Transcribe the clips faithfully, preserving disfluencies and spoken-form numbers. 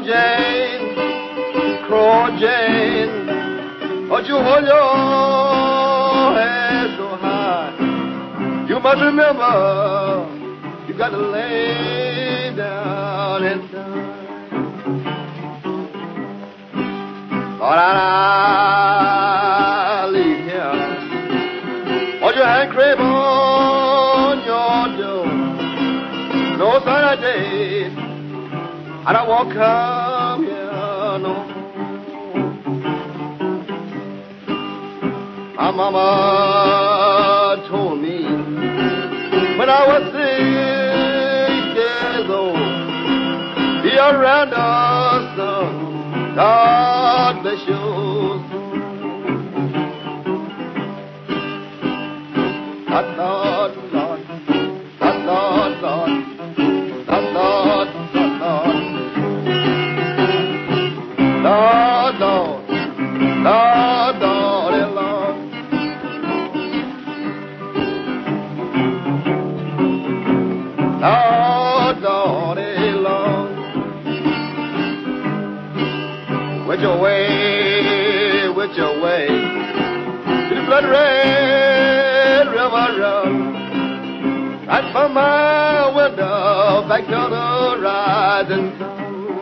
Jane, Crow Jane, but you hold your head so high. You must remember, you got to lay down and die. Lord, I leave here. Won't you hang crib on your door? No sunny days, and I won't come here no more. My mama told me when I was six years old, be around us, son. God bless you. Lord, Lord, Lord, Lord, Lord, Lord, Lord, Lord, Lord, Lord, Lord, Lord, Lord. Lord, Lord, Lord. With your way, with your way, to the blood red river run, right from my window back to the rising sun.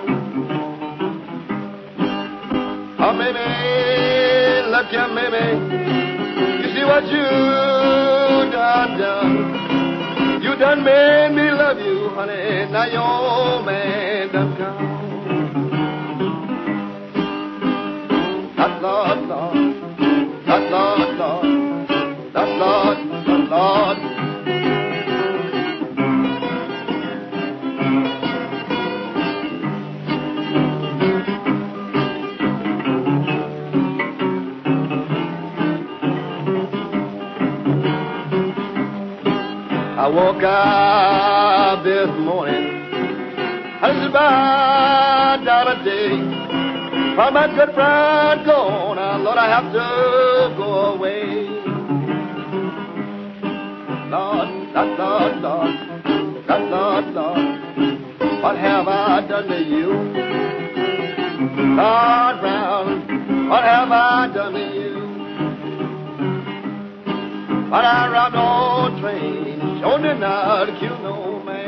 Oh, maybe, look here, maybe, you see what you done done. You done made me love you, honey, now your man done come. Lord, Lord, Lord, Lord, Lord, Lord, Lord, Lord, Lord. I woke up this morning, I was about down a day. From my good friend gone, Lord, I have to go away. Lord, Lord, Lord, Lord, Lord, Lord, Lord, what have I done to you? Lord Brown, what have I done to you? But I robbed no train, sure did not kill no man.